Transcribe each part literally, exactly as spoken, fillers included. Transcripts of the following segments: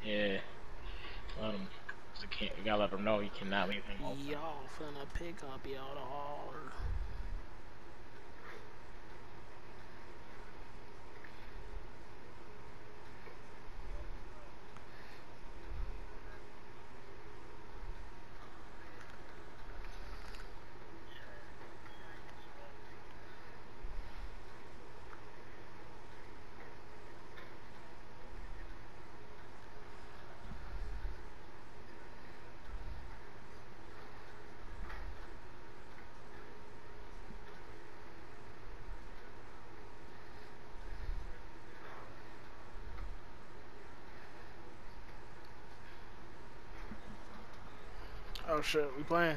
Yeah, let him. You can't. You gotta let him know you cannot leave him open. Y'all finna pick up y'all dollar. Oh shit, we playing.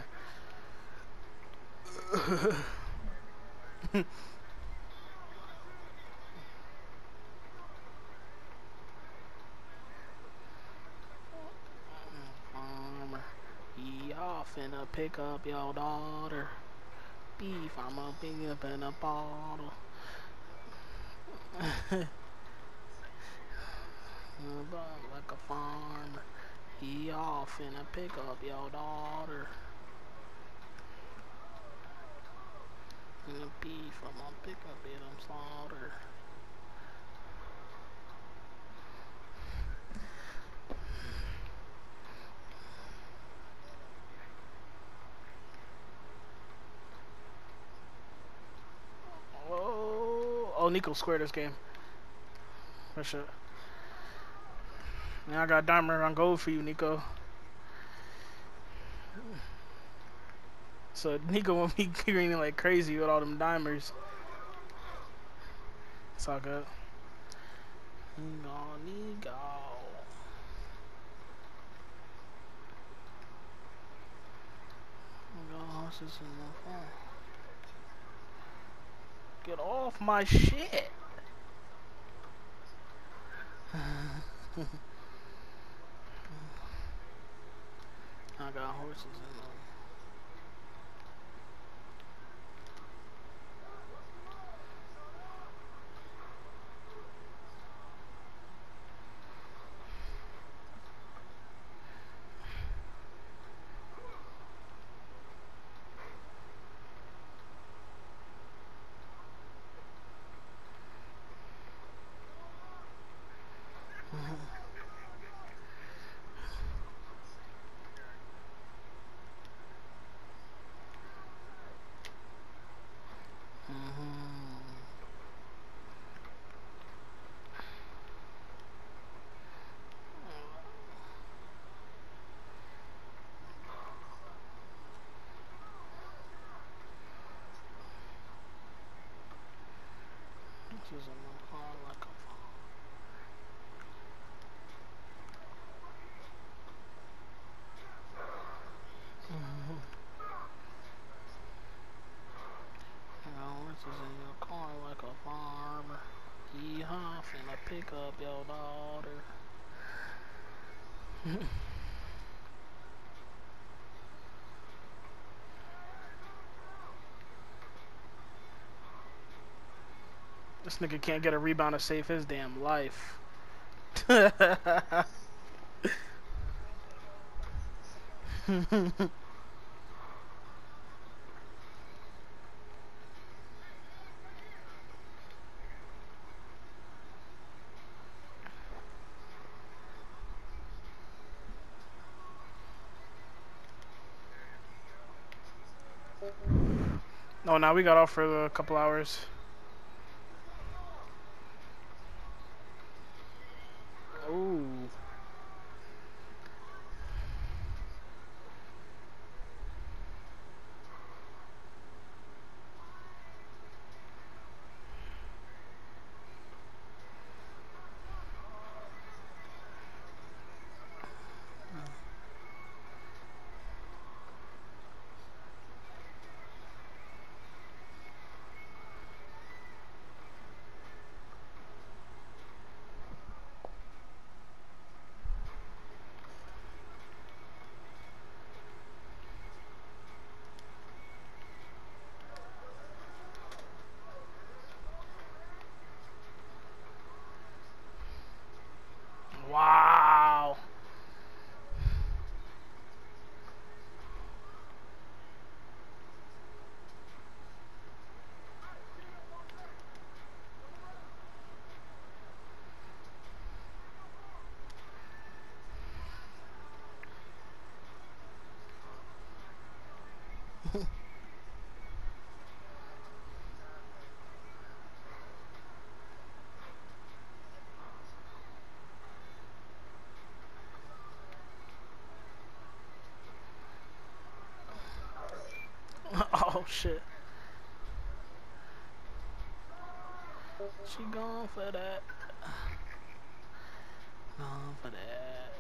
Farmer. Y'all finna pick up your daughter. Beef, I'ma pick up in a bottle. Like a farmer. Y'all finna pick up your daughter. And the beef, I'ma pick up in them slaughter. Oh, oh, Nico squared this game. That shit. Now I got diamond on gold for you, Nico. So Nico won't be greening like crazy with all them dimers. It's all good. Nico, Nico. Nico, horses in the farm. Get off my shit. I got horses in them. This is in my car like a horses in your car like a farmer. Yeehaw, finna pick up your daughter. This nigga can't get a rebound to save his damn life. Oh, now we got off for a couple hours. Ooh. Oh shit. She gone for that. Gone for that.